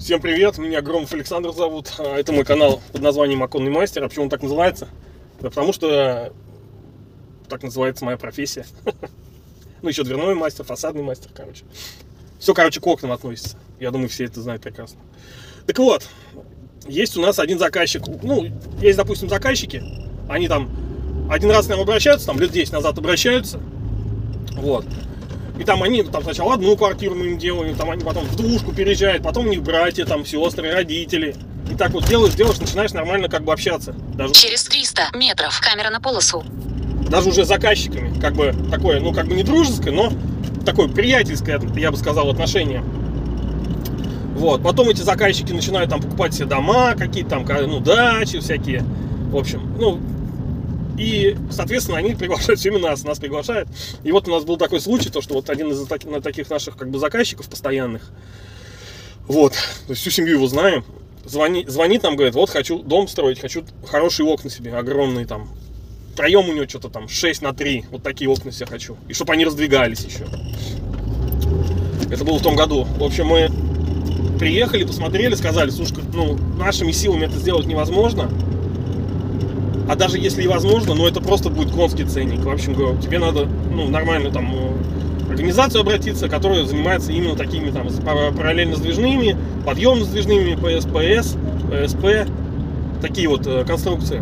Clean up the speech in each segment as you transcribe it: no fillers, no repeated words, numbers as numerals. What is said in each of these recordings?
Всем привет, меня Громов Александр зовут. Это мой канал под названием Оконный мастер. А почему он так называется? Да потому что так называется моя профессия. Ну, еще дверной мастер, фасадный мастер, короче. Все, короче, к окнам относится. Я думаю, все это знают прекрасно. Так вот, есть у нас один заказчик. Ну, есть, допустим, заказчики. Они там один раз к нам обращаются, там лет 10 назад обращаются. Вот. И там они там сначала одну квартиру мы им делаем, там они потом в двушку переезжают, потом у них братья, там сестры, родители. И так вот делаешь, начинаешь нормально как бы общаться. Даже через 300 метров камера на полосу. Даже уже с заказчиками, как бы такое, ну как бы не дружеское, но такое приятельское, я бы сказал, отношение. Вот, потом эти заказчики начинают там покупать себе дома, какие-то там, ну, дачи всякие. В общем, ну, и, соответственно, они приглашают все именно нас приглашают. И вот у нас был такой случай, то, что вот один из таких наших как бы заказчиков постоянных, вот, всю семью его знаем, звонит нам, говорит, вот хочу дом строить, хочу хорошие окна себе, огромные там, проем у него что-то там 6×3, вот такие окна себе хочу, и чтобы они раздвигались еще. Это было в том году. В общем, мы приехали, посмотрели, сказали, слушай, ну, нашими силами это сделать невозможно. А даже если и возможно, но это просто будет конский ценник. В общем, говорю, тебе надо, ну, нормальную там организацию обратиться, которая занимается именно такими там параллельно сдвижными, подъемно-сдвижными, ПС, ПСП, такие вот конструкции.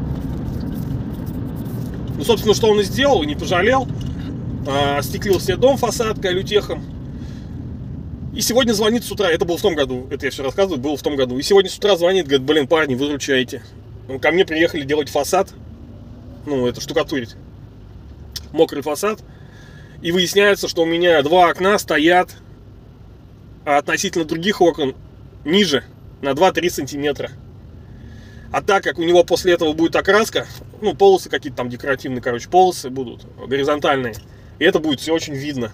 Ну, собственно, что он и сделал, не пожалел. Остеклил себе дом фасадкой, алютехом. И сегодня звонит с утра, это было в том году, это я все рассказываю, было в том году. И сегодня с утра звонит, говорит, блин, парни, выручайте. Ко мне приехали делать фасад, ну, это штукатурить, мокрый фасад. И выясняется, что у меня два окна стоят относительно других окон ниже на 2-3 сантиметра. А так как у него после этого будет окраска, ну, полосы какие-то там декоративные, короче, полосы будут горизонтальные. И это будет все очень видно.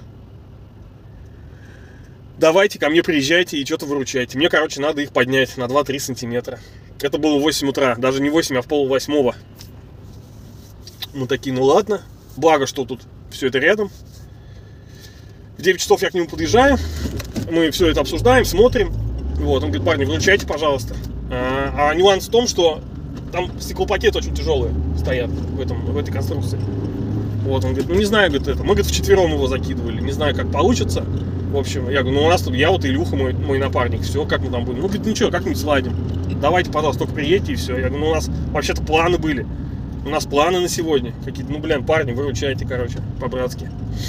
Давайте ко мне приезжайте и что-то выручайте. Мне, короче, надо их поднять на 2-3 сантиметра. Это было в 8 утра, даже не 8, а в 7:30. Мы такие, ну ладно. Благо, что тут все это рядом. В 9 часов я к нему подъезжаю. Мы все это обсуждаем, смотрим. Вот, он говорит, парни, выручайте, пожалуйста. А нюанс в том, что там стеклопакеты очень тяжелые стоят в этой конструкции. Вот, он говорит, ну не знаю, говорит, это. Мы, говорит, вчетвером его закидывали. Не знаю, как получится. В общем, я говорю, ну у нас тут я вот Илюха, мой напарник, все, как мы там будем? Ну, говорит, ничего, как-нибудь сладим. Давайте, пожалуйста, только приедьте и все. Я говорю, ну у нас вообще-то планы были. У нас планы на сегодня. Какие-то, ну, блин, парни, выручайте, короче, по-братски.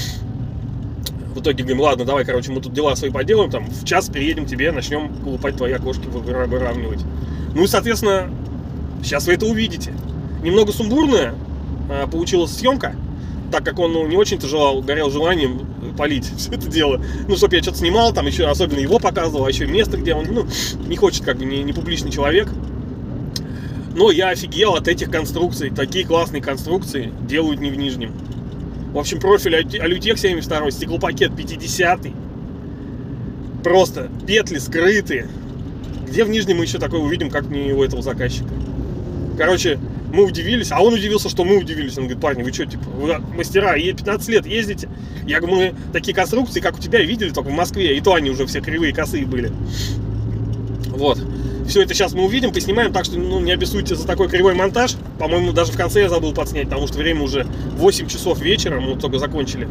В итоге говорим, ладно, давай, короче, мы тут дела свои поделаем, там, в час приедем тебе, начнем колупать твои окошки, выравнивать. Ну и, соответственно, сейчас вы это увидите. Немного сумбурная получилась съемка, так как он, ну, не очень-то горел желанием полить все это дело. Ну, чтобы я что-то снимал, там еще особенно его показывал, а еще место, где он, ну, не хочет, как бы, не публичный человек. Но я офигел от этих конструкций. Такие классные конструкции делают не в Нижнем. В общем, профиль Алютех 72, стеклопакет 50-й. Просто петли скрытые. Где в Нижнем мы еще такое увидим, как не у этого заказчика? Короче, мы удивились, а он удивился, что мы удивились. Он говорит, парни, вы что, типа, вы мастера, 15 лет ездите? Я говорю, мы такие конструкции, как у тебя, видели только в Москве, и то они уже все кривые, косые были. Вот. Все это сейчас мы увидим, поснимаем, так что, ну, не обессудьте за такой кривой монтаж. По-моему, даже в конце я забыл подснять, потому что время уже 8 часов вечера, мы только закончили.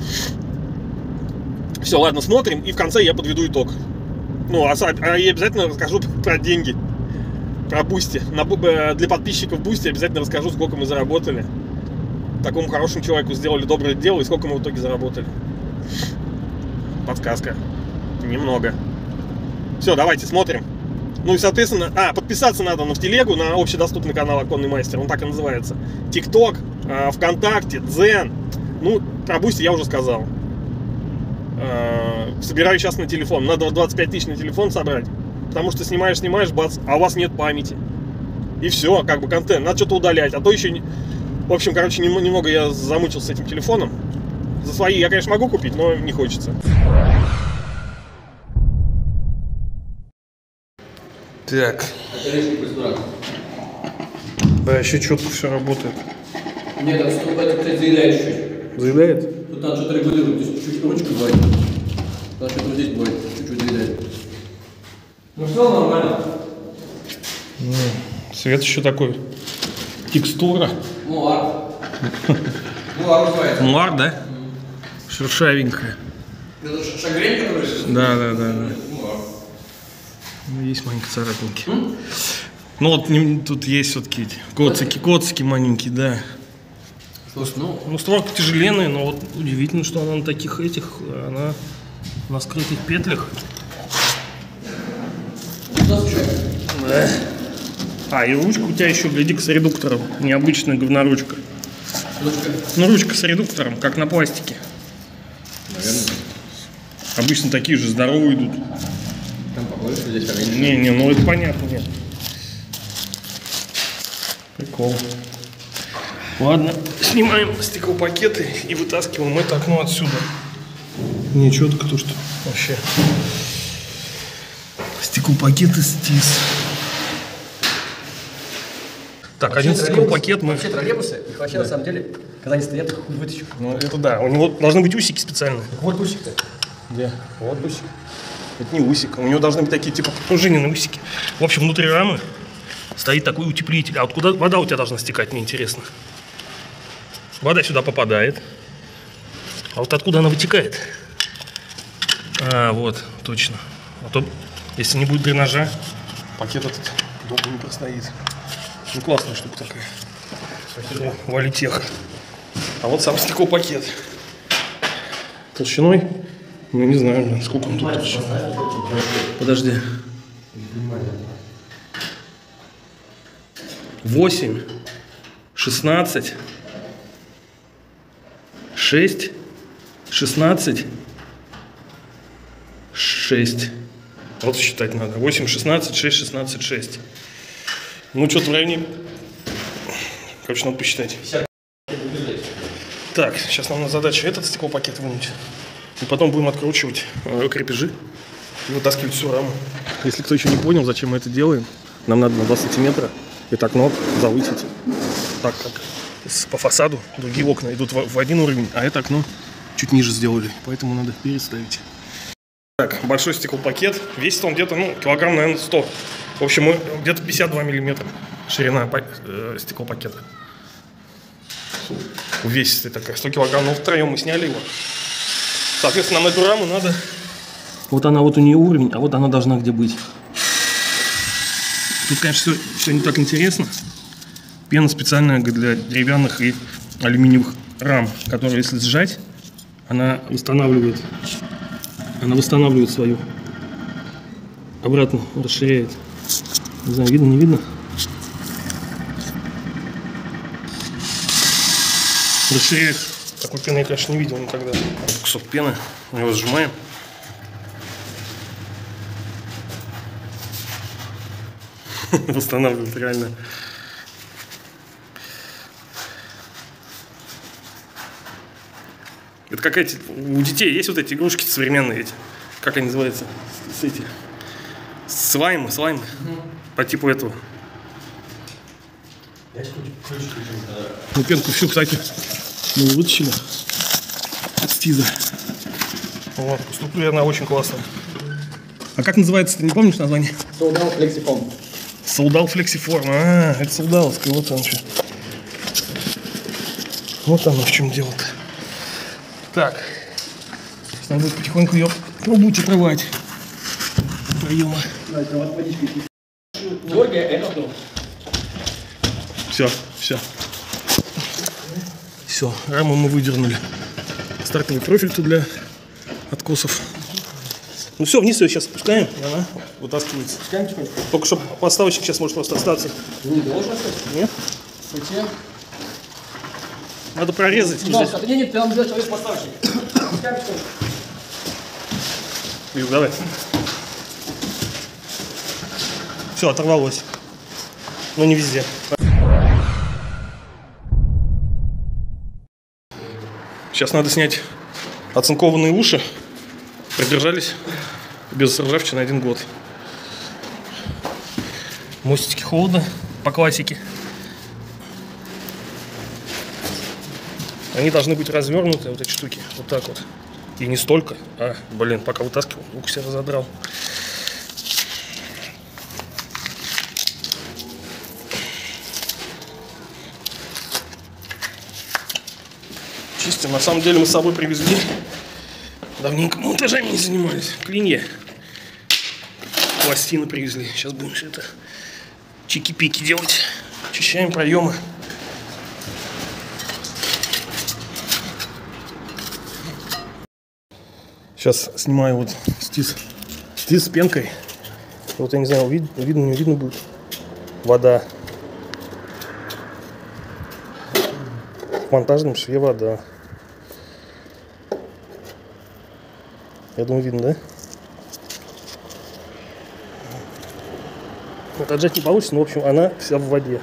Все, ладно, смотрим, и в конце я подведу итог. Ну, я обязательно расскажу про деньги. Про Бусти. Для подписчиков Бусти обязательно расскажу, сколько мы заработали. Такому хорошему человеку сделали доброе дело, и сколько мы в итоге заработали. Подсказка. Немного. Все, давайте смотрим. Ну и, соответственно, подписаться надо в телегу, на общедоступный канал Оконный мастер. Он так и называется. ТикТок, ВКонтакте, Дзен. Ну, про Бусти я уже сказал. Собираю сейчас на телефон. Надо 25 тысяч на телефон собрать. Потому что снимаешь, бац, а у вас нет памяти. И все, как бы контент. Надо что-то удалять. А то еще... В общем, короче, немного я замучился с этим телефоном. За свои я, конечно, могу купить, но не хочется. Так. Да, еще четко все работает. Нет, это, кстати, заедает чуть-чуть. Заедает? Тут надо что-то регулировать. Здесь чуть-чуть ручку бывает. Потому что это вот здесь бывает. Чуть-чуть заедает. Ну все нормально. Цвет еще такой. Текстура. Муар. Муар называется. Муар, да? Шершавенькая. Это шагрень, который... Да. Муар. Ну, есть маленькие царапинки. Ну вот тут есть все-таки эти коцики маленькие, да. Слушай, Ну, створка тяжеленная, но вот удивительно, что она на таких она на скрытых петлях. Да. И ручка у тебя еще, гляди-ка, с редуктором. Необычная говноручка. ручка. Ну, ручка с редуктором, как на пластике. Наверное. Обычно такие же здоровые идут. Там побольше, здесь поменьше. Не, ну это понятно, нет. Прикол. Ладно, снимаем стеклопакеты и вытаскиваем это окно отсюда. Не, четко то, что вообще. Стеклопакеты стис. Так, один стеклопакет мы... Вообще троллейбусы, их вообще на самом деле, когда они стоят, хуй вытащу. Ну, это да, у него должны быть усики специальные. Вот усик-то. Где? Вот усик. Это не усик, у него должны быть такие типа пружиненные усики. В общем, внутри рамы стоит такой утеплитель. А вот куда вода у тебя должна стекать, мне интересно. Вода сюда попадает. А вот откуда она вытекает? Вот, точно. А то, если не будет дренажа, пакет этот долго не простоит. Ну, классная штука такая. Валитех. А вот сам стеклопакет. Толщиной? Ну, не знаю, сколько он тут толщиной. Подожди. 8, 16, 6, 16, 6. Вот считать надо. 8, 16, 6, 16, 6. Ну, что-то в районе... Короче, надо посчитать. Так, сейчас нам задача этот стеклопакет вынуть. И потом будем откручивать крепежи и вытаскивать всю раму. Если кто еще не понял, зачем мы это делаем, нам надо на 2 сантиметра это окно завысить. Так как по фасаду другие окна идут в один уровень, а это окно чуть ниже сделали. Поэтому надо переставить. Так, большой стеклопакет. Весит он где-то, килограмм, наверное, 100. В общем, где-то 52 миллиметра ширина стеклопакета. Увесистая такая, 100 килограмм. Но втроем мы сняли его. Соответственно, нам эту раму надо... Вот она, вот у нее уровень, а вот она должна где быть. Тут, конечно, все не так интересно. Пена специальная для деревянных и алюминиевых рам, которую, если сжать, она восстанавливает свою. Обратно расширяет. Не знаю, видно, не видно? Расширяет. Такой пены я, конечно, не видел никогда. Кусок пены. Мы его сжимаем. Восстанавливает реально. Это какая-то... У детей есть вот эти игрушки современные эти. Как они называются? Слаймы. По типу этого. Ну, пенку всю, кстати, мы вытащили от стиза. Вот, структура она очень классная. А как называется, ты не помнишь название? Солдал флексифон. Солдал флексиформ. Это солдаловская, вот он что. Вот оно в чем дело-то. Так. Сейчас надо будет потихоньку ее пробовать открывать. Проема. Георгия, это кто? Все, раму мы выдернули. Стартовый профиль-то для откосов. Ну все, вниз ее сейчас спускаем, и она вытаскивается. Пускаем тихонько. Только что подставочник сейчас может просто остаться. Не должен остаться. Нет? Пути. Надо прорезать. Пожалуйста, нет, ты нам взял человек поставочник. Пускаем тихонько. Ю, давай. Все, оторвалось. Но не везде. Сейчас надо снять оцинкованные уши. Продержались без ржавчины 1 год. Мостики холодно, по классике. Они должны быть развернуты, вот эти штуки, вот так вот. И не столько. Пока вытаскивал, руку себя разодрал. Здравствуйте. На самом деле мы с собой привезли. Давненько монтажами не занимались. Клинья. Пластины привезли. Сейчас будем все это чики-пики делать. Очищаем проемы. Сейчас снимаю вот стиз с пенкой. Вот я не знаю, видно, не видно будет. Вода. В монтажном шве вода. Я думаю, видно, да? Вот отжать не получится, но в общем она вся в воде.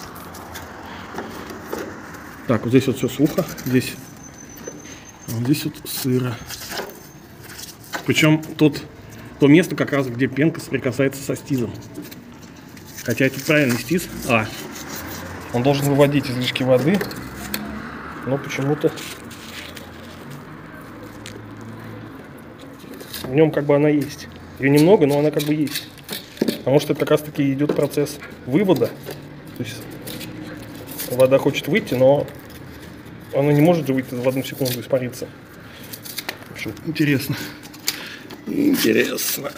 Так, вот здесь вот все сухо. Здесь вот сыро. Причем то место как раз, где пенка соприкасается со стизом. Хотя это правильный стиз. Он должен выводить излишки воды. Но почему-то в нем как бы она есть. Ее немного, но она как бы есть. Потому что это как раз таки идет процесс вывода. То есть вода хочет выйти, но она не может же выйти в одну секунду, испариться. В общем, интересно. Интересно.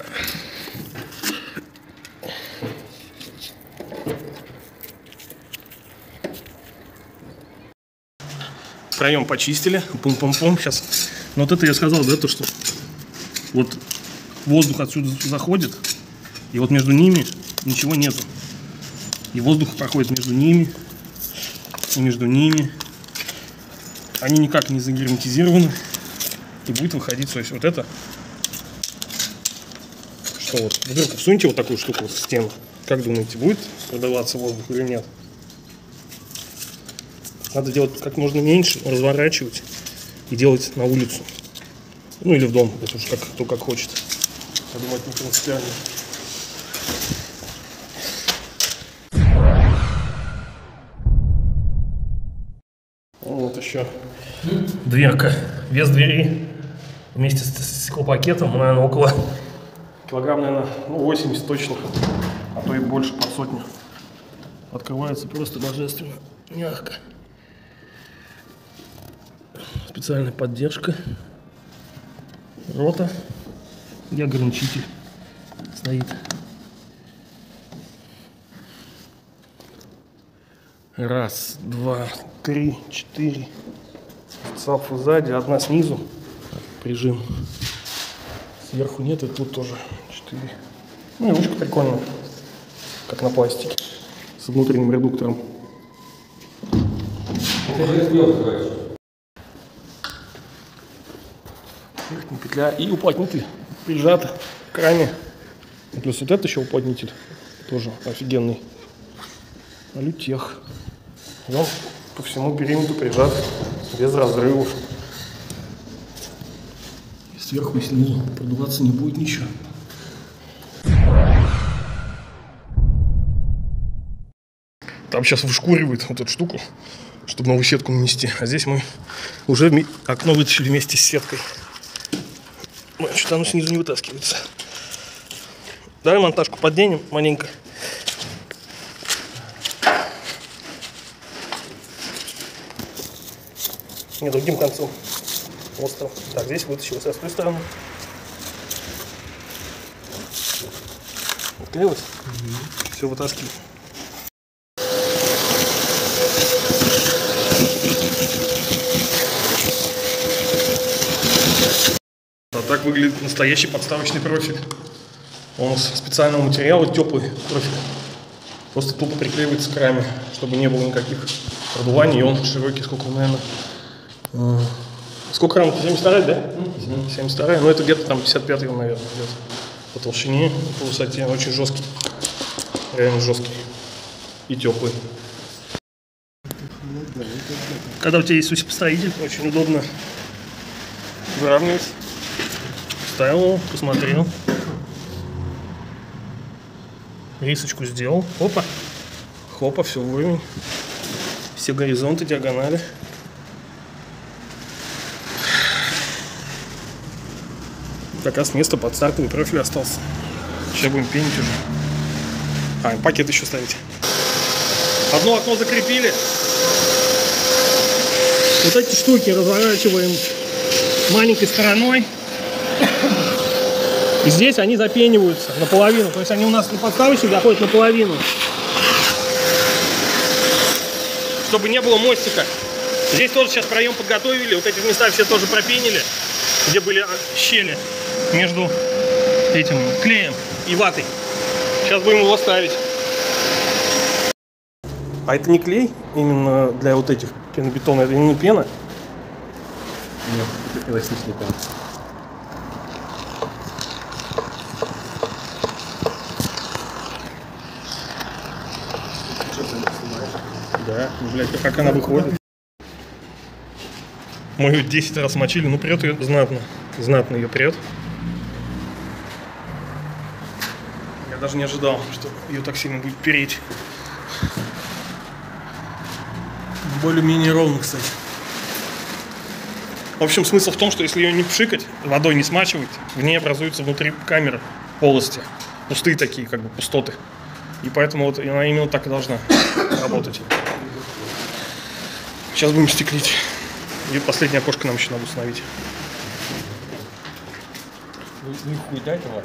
Проем почистили. Пум-пум-пум. Сейчас. Но вот это я сказал, да, то, что вот воздух отсюда заходит, и вот между ними ничего нету. И воздух проходит между ними и между ними. Они никак не загерметизированы. И будет выходить, то есть вот это. Что вот, вдруг всуньте вот такую штуку в стену. Как думаете, будет продаваться воздух или нет? Надо делать как можно меньше, разворачивать и делать на улицу. Ну или в дом, это уж кто как хочет. Я думаю, это не принципиально. Вот еще дверка. Вес двери вместе с стеклопакетом, наверное, около килограмм, наверное, 80 точно, а то и больше, под сотню. Открывается просто божественно, мягко. Специальная поддержка. Рота и ограничитель стоит. Раз, два, три, четыре. Цапфу сзади, одна снизу. Прижим. Сверху нет, и тут тоже 4. Ну и ручка прикольная, как на пластике, с внутренним редуктором. Верхняя петля и уплотнитель прижат к раме. И плюс вот это еще уплотнитель, тоже офигенный. Лютех. И он по всему периметру прижат, без разрывов. И сверху и снизу продуваться не будет ничего. Там сейчас вышкуривает вот эту штуку, чтобы новую сетку нанести. А здесь мы уже окно вытащили вместе с сеткой. Что-то оно снизу не вытаскивается. Давай монтажку подденем маленько. Не, другим концом. Остров. Так, здесь вытащилось, а с той стороны. Открылось? Все, вытаскиваем. А так выглядит настоящий подставочный профиль. Он из специального материала, теплый профиль. Просто тупо приклеивается к раме, чтобы не было никаких продуваний. И он широкий, сколько, наверное... Сколько рам? 72, да? 72, ну это где-то там 55, наверное, идет. По толщине, по высоте. Очень жесткий. Реально жесткий. И теплый. Когда у тебя есть усипостроитель, очень удобно выравнивать. Ставил его, посмотрел. Рисочку сделал. Опа. Хопа, все вровень. Все горизонты, диагонали. Как раз место под стартовый профиль остался. Сейчас будем пенить уже. Пакет еще ставить. Одно окно закрепили. Вот эти штуки разворачиваем маленькой стороной. И здесь они запениваются наполовину. То есть они у нас на подставочник заходят наполовину. Чтобы не было мостика. Здесь тоже сейчас проем подготовили. Вот эти места все тоже пропенили. Где были щели между этим клеем и ватой. Сейчас будем его ставить. А это не клей именно для вот этих пенобетона, это именно пена? Нет, это эластичный пен. Да, блядь, как она выходит. Мы ее 10 раз мочили, ну прет ее знатно. Знатно ее прет. Я даже не ожидал, что ее так сильно будет переть. Более-менее ровно, кстати. В общем, смысл в том, что если ее не пшикать, водой не смачивать, в ней образуются внутри камеры полости. Пустые такие, как бы пустоты. И поэтому вот она именно так и должна работать. Сейчас будем стеклить. И последнее окошко нам еще надо установить. Ну хуй дай этого.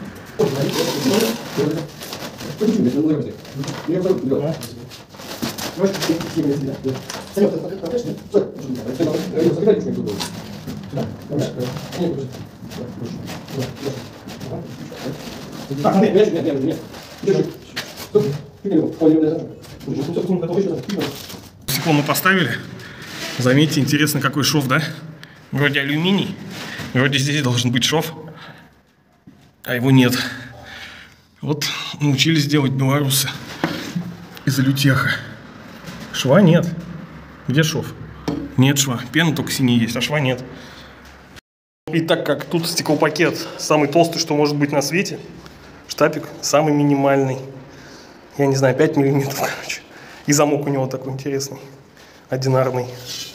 Стекло мы поставили. Заметьте, интересно, какой шов, да? Вроде алюминий, вроде здесь должен быть шов, а его нет. Вот научились делать белорусы из алютеха. Шва нет. Где шов? Нет шва. Пена только синяя есть, а шва нет. И так как тут стеклопакет самый толстый, что может быть на свете, штапик самый минимальный. Я не знаю, 5 миллиметров, короче. И замок у него такой интересный, одинарный.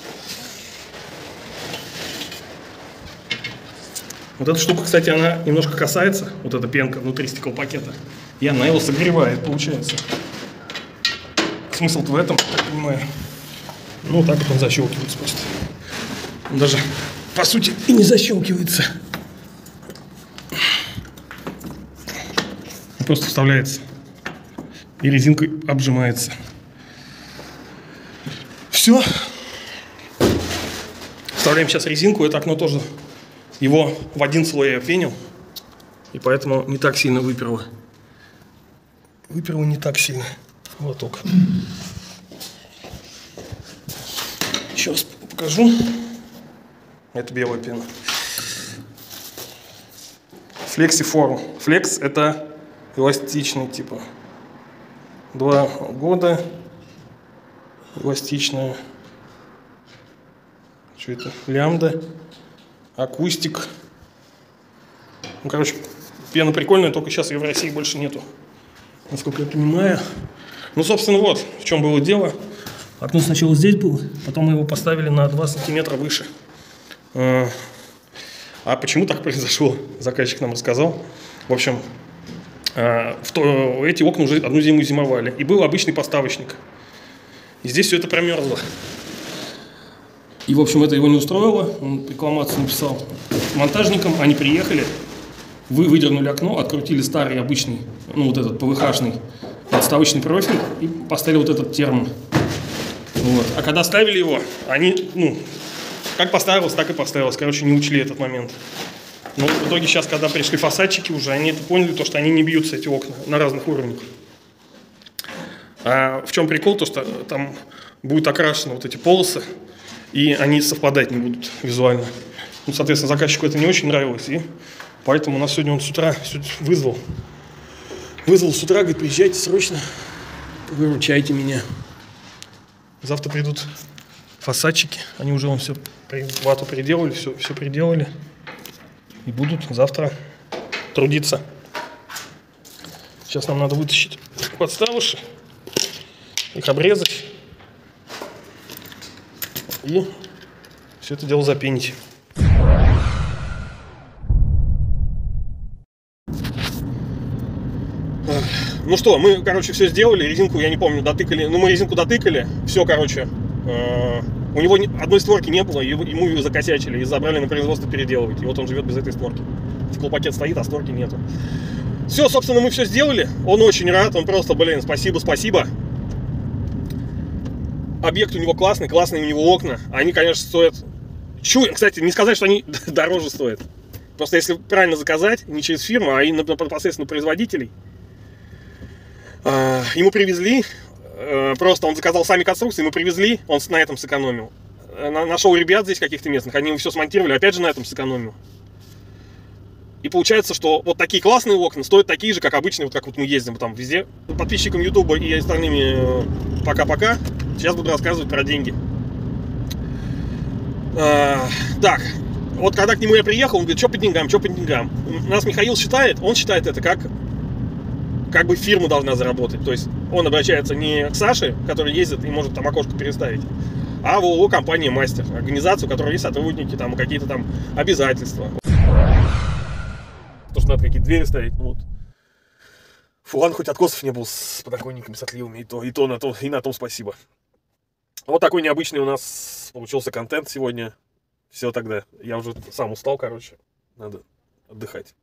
Вот эта штука, кстати, она немножко касается, вот эта пенка внутри стеклопакета, и она его согревает, получается. Смысл-то в этом, я понимаю. Ну, вот так вот он защелкивается просто. Он даже, по сути, и не защелкивается. Он просто вставляется. И резинкой обжимается. Все. Вставляем сейчас резинку. Это окно тоже его в один слой я пенил. И поэтому не так сильно выперло. Выперло не так сильно. Вот только. Сейчас покажу. Это белая пена. Флексиформ. Флекс это эластичный типа. 2 года. Эластичная. Что это? Лямбда. Акустик. Ну, короче, пена прикольная, только сейчас ее в России больше нету. Насколько я понимаю. Ну, собственно, вот в чем было дело. Окно сначала здесь было, потом мы его поставили на 2 сантиметра выше. А почему так произошло? Заказчик нам рассказал. В общем, эти окна уже одну зиму зимовали. И был обычный поставочник. И здесь все это промерзло. И, в общем, это его не устроило. Он рекламацию написал монтажникам. Они приехали, выдернули окно, открутили старый обычный, ну, вот этот ПВХ-шный подставочный профиль и поставили вот этот термо. Вот. А когда ставили его, они, ну, как поставилось, так и поставилось. Короче, не учли этот момент. Но в итоге сейчас, когда пришли фасадчики уже, они это поняли, то, что они не бьются, эти окна, на разных уровнях. А в чем прикол? То, что там будут окрашены вот эти полосы, и они совпадать не будут визуально. Ну, соответственно, заказчику это не очень нравилось, и поэтому у нас сегодня он с утра вызвал. Вызвал с утра, говорит, приезжайте срочно, выручайте меня. Завтра придут фасадчики, они уже все вату переделали, все переделали. И будут завтра трудиться. Сейчас нам надо вытащить подставыши, их обрезать и все это дело запенить. Ну что, мы, короче, все сделали, резинку, я не помню, дотыкали. Ну, мы резинку дотыкали, все, короче, У него одной створки не было, ему ее закосячили и забрали на производство переделывать. И вот он живет без этой створки. Стеклопакет стоит, а створки нету. Все, собственно, мы все сделали. Он очень рад, он просто, блин, спасибо. Объект у него классный, классные у него окна. Они, конечно, стоят... Кстати, не сказать, что они дороже стоят. Просто если правильно заказать, не через фирму, а непосредственно производителей. Ему привезли, просто он заказал сами конструкции, ему привезли, он на этом сэкономил. Нашел ребят здесь каких-то местных, они ему все смонтировали, опять же на этом сэкономил. И получается, что вот такие классные окна стоят такие же, как обычные, вот как вот мы ездим там везде. Подписчикам Ютуба и остальными пока-пока. Сейчас буду рассказывать про деньги. Так, вот когда к нему я приехал, он говорит, что по деньгам. Нас Михаил считает, он считает это как бы фирма должна заработать. То есть он обращается не к Саше, который ездит и может там окошко переставить, а в ООО «Компания Мастер», организацию, у которой есть сотрудники, там какие-то там обязательства. Потому что надо какие-то двери ставить. Вот. Фу, ладно, хоть откосов не было с подоконниками, с отливами, и на том спасибо. Вот такой необычный у нас получился контент сегодня. Все тогда. Я уже сам устал, короче. Надо отдыхать.